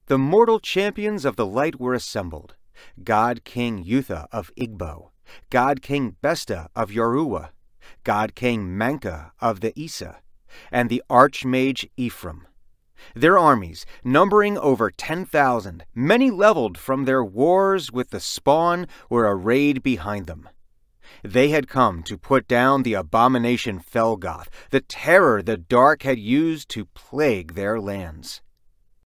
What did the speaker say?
The mortal champions of the light were assembled: God King Yutha of Igbo, God King Besta of Yoruba, God King Manka of the Isa, and the Archmage Ephraim. Their armies, numbering over 10,000, many leveled from their wars with the Spawn, were arrayed behind them. They had come to put down the abomination Felgoth, the terror the Dark had used to plague their lands.